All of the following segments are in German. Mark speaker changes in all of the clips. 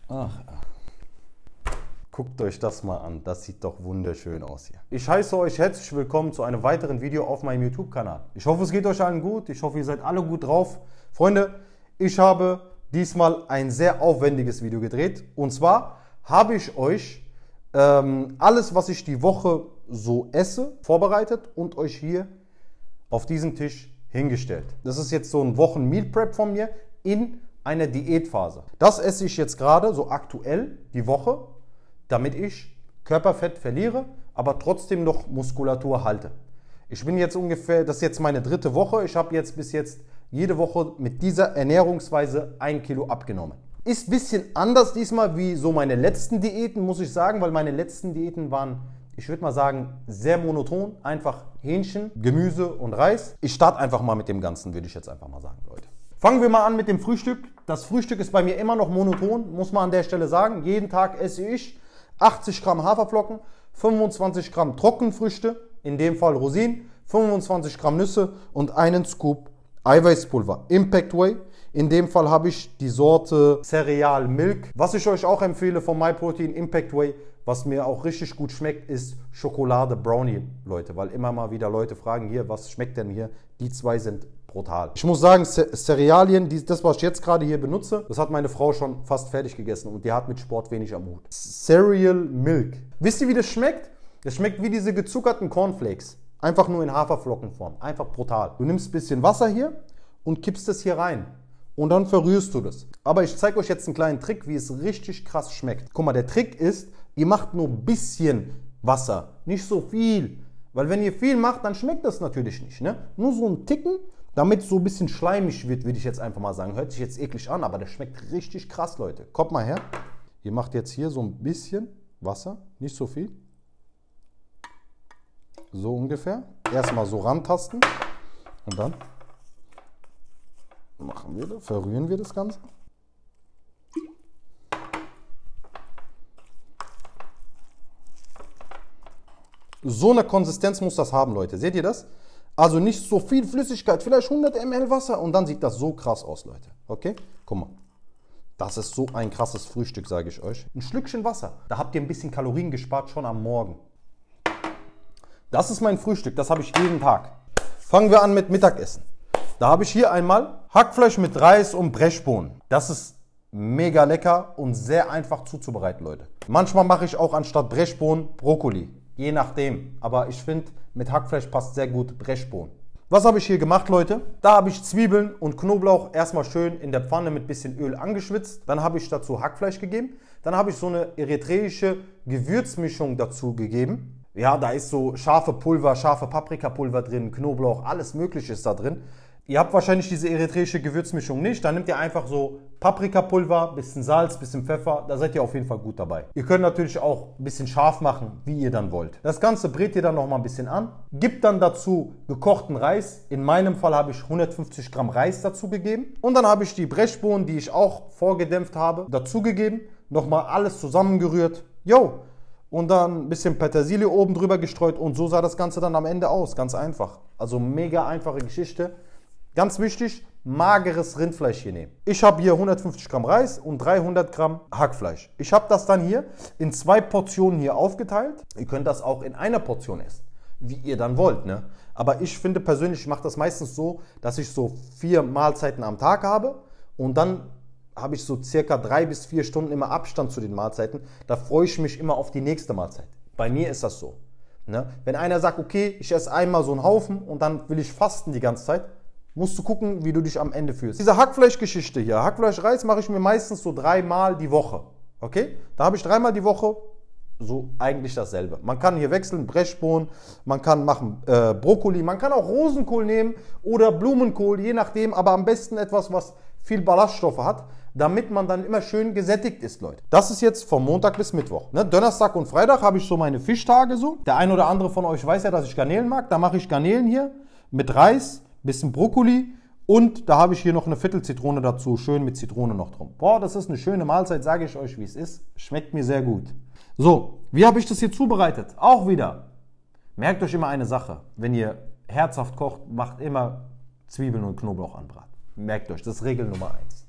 Speaker 1: Ach, guckt euch das mal an. Das sieht doch wunderschön aus hier. Ich heiße euch herzlich willkommen zu einem weiteren Video auf meinem YouTube-Kanal. Ich hoffe, es geht euch allen gut. Ich hoffe, ihr seid alle gut drauf. Freunde, ich habe diesmal ein sehr aufwendiges Video gedreht. Und zwar habe ich euch alles, was ich die Woche so esse, vorbereitet und euch hier auf diesen Tisch hingestellt. Das ist jetzt so ein Wochen-Meal-Prep von mir in einer Diätphase. Das esse ich jetzt gerade so aktuell die Woche, damit ich Körperfett verliere, aber trotzdem noch Muskulatur halte. Ich bin jetzt ungefähr, das ist jetzt meine 3. Woche. Ich habe jetzt bis jetzt jede Woche mit dieser Ernährungsweise 1 Kilo abgenommen. Ist ein bisschen anders diesmal wie so meine letzten Diäten, muss ich sagen, weil meine letzten Diäten waren, ich würde mal sagen, sehr monoton. Einfach Hähnchen, Gemüse und Reis. Ich starte einfach mal mit dem Ganzen, würde ich jetzt einfach mal sagen, Leute. Fangen wir mal an mit dem Frühstück. Das Frühstück ist bei mir immer noch monoton, muss man an der Stelle sagen. Jeden Tag esse ich 80 Gramm Haferflocken, 25 Gramm Trockenfrüchte, in dem Fall Rosinen, 25 Gramm Nüsse und einen Scoop Eiweißpulver. Impact Whey. In dem Fall habe ich die Sorte Cereal Milk. Was ich euch auch empfehle von MyProtein Impact Whey, was mir auch richtig gut schmeckt, ist Schokolade Brownie, Leute. Weil immer mal wieder Leute fragen, hier, was schmeckt denn hier? Die zwei sind brutal. Ich muss sagen, Cerealien, das, was ich jetzt gerade hier benutze, das hat meine Frau schon fast fertig gegessen und die hat mit Sport wenig am Hut. Cereal Milk. Wisst ihr, wie das schmeckt? Das schmeckt wie diese gezuckerten Cornflakes. Einfach nur in Haferflockenform. Einfach brutal. Du nimmst ein bisschen Wasser hier und kippst es hier rein. Und dann verrührst du das. Aber ich zeige euch jetzt einen kleinen Trick, wie es richtig krass schmeckt. Guck mal, der Trick ist, ihr macht nur ein bisschen Wasser, nicht so viel. Weil wenn ihr viel macht, dann schmeckt das natürlich nicht. Ne? Nur so ein Ticken, damit es so ein bisschen schleimig wird, würde ich jetzt einfach mal sagen. Hört sich jetzt eklig an, aber der schmeckt richtig krass, Leute. Kommt mal her. Ihr macht jetzt hier so ein bisschen Wasser, nicht so viel. So ungefähr. Erstmal so rantasten und dann machen wir das, verrühren wir das Ganze. So eine Konsistenz muss das haben, Leute. Seht ihr das? Also nicht so viel Flüssigkeit, vielleicht 100 ml Wasser und dann sieht das so krass aus, Leute. Okay? Guck mal. Das ist so ein krasses Frühstück, sage ich euch. Ein Schlückchen Wasser. Da habt ihr ein bisschen Kalorien gespart schon am Morgen. Das ist mein Frühstück, das habe ich jeden Tag. Fangen wir an mit Mittagessen. Da habe ich hier einmal Hackfleisch mit Reis und Brechbohnen. Das ist mega lecker und sehr einfach zuzubereiten, Leute. Manchmal mache ich auch anstatt Brechbohnen Brokkoli. Je nachdem. Aber ich finde, mit Hackfleisch passt sehr gut Brechbohnen. Was habe ich hier gemacht, Leute? Da habe ich Zwiebeln und Knoblauch erstmal schön in der Pfanne mit bisschen Öl angeschwitzt. Dann habe ich dazu Hackfleisch gegeben. Dann habe ich so eine eritreische Gewürzmischung dazu gegeben. Ja, da ist so scharfe Pulver, scharfe Paprikapulver drin, Knoblauch, alles Mögliche ist da drin. Ihr habt wahrscheinlich diese eritreische Gewürzmischung nicht, dann nehmt ihr einfach so Paprikapulver, bisschen Salz, bisschen Pfeffer, da seid ihr auf jeden Fall gut dabei. Ihr könnt natürlich auch ein bisschen scharf machen, wie ihr dann wollt. Das Ganze brät ihr dann noch mal ein bisschen an, gibt dann dazu gekochten Reis. In meinem Fall habe ich 150 Gramm Reis dazu gegeben. Und dann habe ich die Brechbohnen, die ich auch vorgedämpft habe, dazu gegeben. Nochmal alles zusammengerührt. Jo! Und dann ein bisschen Petersilie oben drüber gestreut und so sah das Ganze dann am Ende aus. Ganz einfach. Also mega einfache Geschichte. Ganz wichtig, mageres Rindfleisch hier nehmen. Ich habe hier 150 Gramm Reis und 300 Gramm Hackfleisch. Ich habe das dann hier in 2 Portionen hier aufgeteilt. Ihr könnt das auch in einer Portion essen, wie ihr dann wollt. Ne? Aber ich finde persönlich, ich mache das meistens so, dass ich so 4 Mahlzeiten am Tag habe und dann habe ich so circa 3 bis 4 Stunden immer Abstand zu den Mahlzeiten. Da freue ich mich immer auf die nächste Mahlzeit. Bei mir ist das so. Ne? Wenn einer sagt, okay, ich esse einmal so einen Haufen und dann will ich fasten die ganze Zeit, musst du gucken, wie du dich am Ende fühlst. Diese Hackfleischgeschichte hier, Hackfleisch-Reis mache ich mir meistens so 3-mal die Woche. Okay? Da habe ich 3-mal die Woche so eigentlich dasselbe. Man kann hier wechseln, Brechbohnen, man kann machen Brokkoli, man kann auch Rosenkohl nehmen oder Blumenkohl, je nachdem, aber am besten etwas, was viel Ballaststoffe hat, damit man dann immer schön gesättigt ist, Leute. Das ist jetzt von Montag bis Mittwoch. Ne? Donnerstag und Freitag habe ich so meine Fischtage so. Der ein oder andere von euch weiß ja, dass ich Garnelen mag. Da mache ich Garnelen hier mit Reis, bisschen Brokkoli und da habe ich hier noch eine Viertelzitrone dazu, schön mit Zitrone noch drum. Boah, das ist eine schöne Mahlzeit, sage ich euch, wie es ist. Schmeckt mir sehr gut. So, wie habe ich das hier zubereitet? Auch wieder. Merkt euch immer eine Sache. Wenn ihr herzhaft kocht, macht immer Zwiebeln und Knoblauch anbraten. Merkt euch, das ist Regel Nummer 1.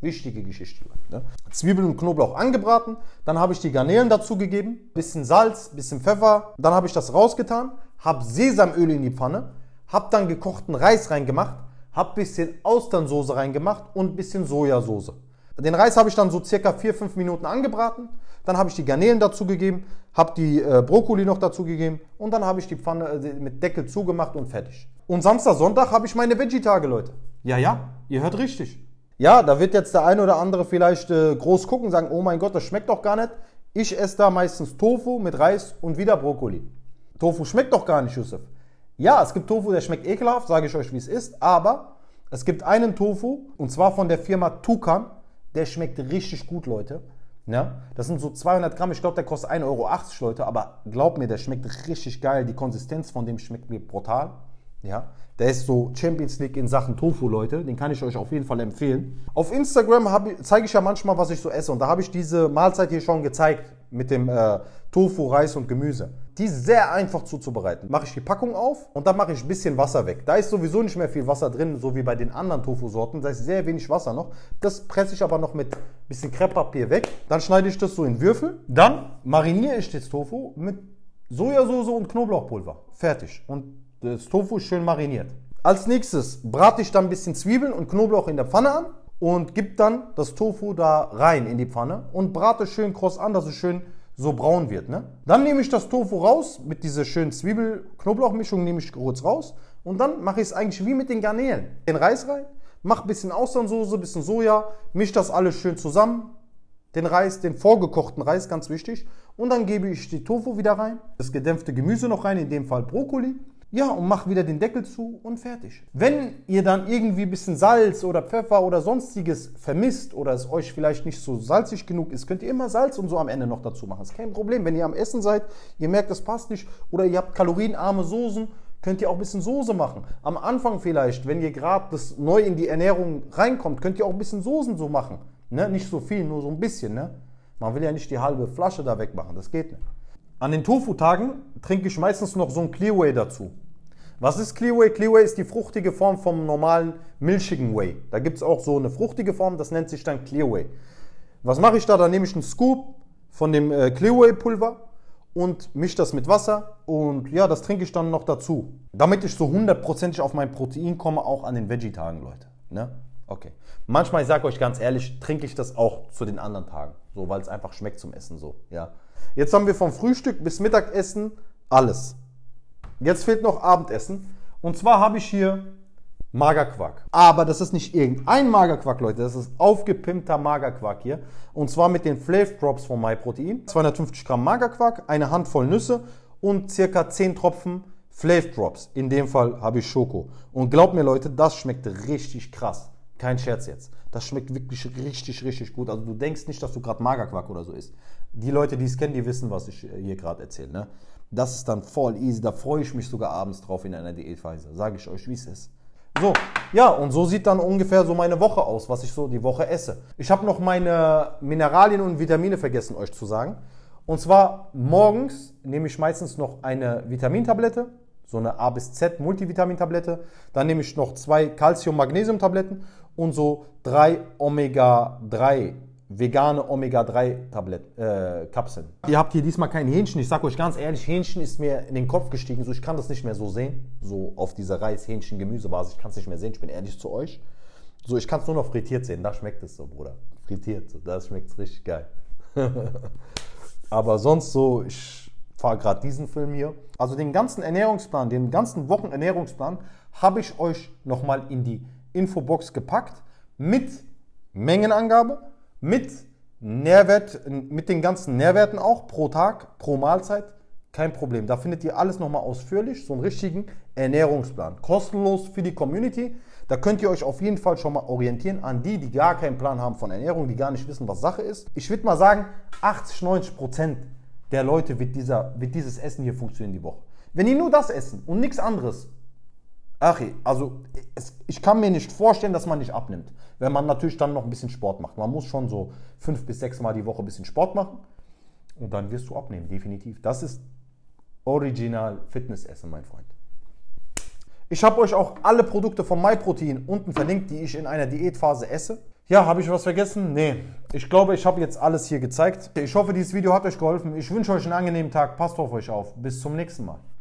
Speaker 1: Wichtige Geschichte. Ne? Zwiebeln und Knoblauch angebraten, dann habe ich die Garnelen dazu gegeben, bisschen Salz, bisschen Pfeffer, dann habe ich das rausgetan, habe Sesamöl in die Pfanne, habe dann gekochten Reis reingemacht, habe bisschen Austernsoße reingemacht und bisschen Sojasauce. Den Reis habe ich dann so circa 4-5 Minuten angebraten, dann habe ich die Garnelen dazu gegeben, habe die Brokkoli noch dazu gegeben und dann habe ich die Pfanne mit Deckel zugemacht und fertig. Und Samstag, Sonntag habe ich meine Veggie-Tage, Leute. Ja, ihr hört richtig. Ja, da wird jetzt der eine oder andere vielleicht groß gucken und sagen, oh mein Gott, das schmeckt doch gar nicht. Ich esse da meistens Tofu mit Reis und wieder Brokkoli. Tofu schmeckt doch gar nicht, Yusuf. Ja, es gibt Tofu, der schmeckt ekelhaft, sage ich euch, wie es ist. Aber es gibt einen Tofu, und zwar von der Firma Tukan. Der schmeckt richtig gut, Leute. Ja, das sind so 200 Gramm, ich glaube, der kostet 1,80 Euro, Leute. Aber glaubt mir, der schmeckt richtig geil. Die Konsistenz von dem schmeckt mir brutal. Ja, der ist so Champions League in Sachen Tofu, Leute. Den kann ich euch auf jeden Fall empfehlen. Auf Instagram zeige ich ja manchmal, was ich so esse. Und da habe ich diese Mahlzeit hier schon gezeigt mit dem Tofu, Reis und Gemüse. Die ist sehr einfach zuzubereiten. Mache ich die Packung auf und dann mache ich ein bisschen Wasser weg. Da ist sowieso nicht mehr viel Wasser drin, so wie bei den anderen Tofu-Sorten. Da ist sehr wenig Wasser noch. Das presse ich aber noch mit ein bisschen Krepppapier weg. Dann schneide ich das so in Würfel. Dann mariniere ich das Tofu mit Sojasauce und Knoblauchpulver. Fertig. Und das Tofu ist schön mariniert. Als nächstes brate ich dann ein bisschen Zwiebeln und Knoblauch in der Pfanne an und gebe dann das Tofu da rein in die Pfanne und brate schön kross an, dass es schön so braun wird. Ne? Dann nehme ich das Tofu raus, mit dieser schönen Zwiebel-Knoblauch-Mischung nehme ich kurz raus und dann mache ich es eigentlich wie mit den Garnelen. Den Reis rein, mache ein bisschen Austernsoße, ein bisschen Soja, mische das alles schön zusammen. Den Reis, den vorgekochten Reis, ganz wichtig. Und dann gebe ich die Tofu wieder rein, das gedämpfte Gemüse noch rein, in dem Fall Brokkoli. Ja, und mach wieder den Deckel zu und fertig. Wenn ihr dann irgendwie ein bisschen Salz oder Pfeffer oder sonstiges vermisst oder es euch vielleicht nicht so salzig genug ist, könnt ihr immer Salz und so am Ende noch dazu machen. Ist kein Problem. Wenn ihr am Essen seid, ihr merkt, das passt nicht oder ihr habt kalorienarme Soßen, könnt ihr auch ein bisschen Soße machen. Am Anfang vielleicht, wenn ihr gerade neu in die Ernährung reinkommt, könnt ihr auch ein bisschen Soßen so machen. Ne? Nicht so viel, nur so ein bisschen. Ne? Man will ja nicht die halbe Flasche da wegmachen, das geht nicht. An den Tofu-Tagen trinke ich meistens noch so ein Clear-Whey dazu. Was ist Clear-Whey? Clear-Whey ist die fruchtige Form vom normalen milchigen Whey. Da gibt es auch so eine fruchtige Form, das nennt sich dann Clear-Whey. Was mache ich da? Da nehme ich einen Scoop von dem Clear-Whey-Pulver und mische das mit Wasser und ja, das trinke ich dann noch dazu. Damit ich so 100%ig auf mein Protein komme, auch an den Veggie-Tagen, Leute. Ne? Okay. Manchmal, ich sage euch ganz ehrlich, trinke ich das auch zu den anderen Tagen, so, weil es einfach schmeckt zum Essen so. Ja. Jetzt haben wir vom Frühstück bis Mittagessen alles. Jetzt fehlt noch Abendessen. Und zwar habe ich hier Magerquark. Aber das ist nicht irgendein Magerquark, Leute. Das ist aufgepimpter Magerquark hier. Und zwar mit den Flav Drops von MyProtein. 250 Gramm Magerquark, eine Handvoll Nüsse und circa 10 Tropfen Flav Drops. In dem Fall habe ich Schoko. Und glaubt mir, Leute, das schmeckt richtig krass. Kein Scherz jetzt. Das schmeckt wirklich richtig gut. Also du denkst nicht, dass du gerade Magerquark oder so isst. Die Leute, die es kennen, die wissen, was ich hier gerade erzähle. Ne? Das ist dann voll easy. Da freue ich mich sogar abends drauf in einer Diätphase. Sage ich euch, wie es ist. So, ja, und so sieht dann ungefähr so meine Woche aus, was ich so die Woche esse. Ich habe noch meine Mineralien und Vitamine vergessen, euch zu sagen. Und zwar morgens nehme ich meistens noch eine Vitamintablette, so eine A bis Z Multivitamintablette. Dann nehme ich noch 2 Calcium-Magnesium-Tabletten und so 3 Omega-3, vegane Omega-3 Kapseln. Ihr habt hier diesmal kein Hähnchen. Ich sage euch ganz ehrlich, Hähnchen ist mir in den Kopf gestiegen. So, ich kann das nicht mehr so sehen. So auf dieser Reis-Hähnchen-Gemüsebasis. Ich kann es nicht mehr sehen. Ich bin ehrlich zu euch. So, ich kann es nur noch frittiert sehen. Da schmeckt es so, Bruder. Frittiert. So, da schmeckt es richtig geil. Aber sonst so, ich fahre gerade diesen Film hier. Also den ganzen Ernährungsplan, den ganzen Wochenernährungsplan habe ich euch nochmal in die Infobox gepackt. Mit Mengenangabe. Mit Nährwert, mit den ganzen Nährwerten auch, pro Tag, pro Mahlzeit, kein Problem. Da findet ihr alles nochmal ausführlich, so einen richtigen Ernährungsplan. Kostenlos für die Community. Da könnt ihr euch auf jeden Fall schon mal orientieren an die, die gar keinen Plan haben von Ernährung, die gar nicht wissen, was Sache ist. Ich würde mal sagen, 80-90% der Leute wird dieses Essen hier funktionieren die Woche. Wenn die nur das essen und nichts anderes, also ich kann mir nicht vorstellen, dass man nicht abnimmt, wenn man natürlich dann noch ein bisschen Sport macht. Man muss schon so 5 bis 6 Mal die Woche ein bisschen Sport machen und dann wirst du abnehmen, definitiv. Das ist original Fitnessessen, mein Freund. Ich habe euch auch alle Produkte von MyProtein unten verlinkt, die ich in einer Diätphase esse. Ja, habe ich was vergessen? Nee. Ich glaube, ich habe jetzt alles hier gezeigt. Ich hoffe, dieses Video hat euch geholfen. Ich wünsche euch einen angenehmen Tag. Passt auf euch auf. Bis zum nächsten Mal.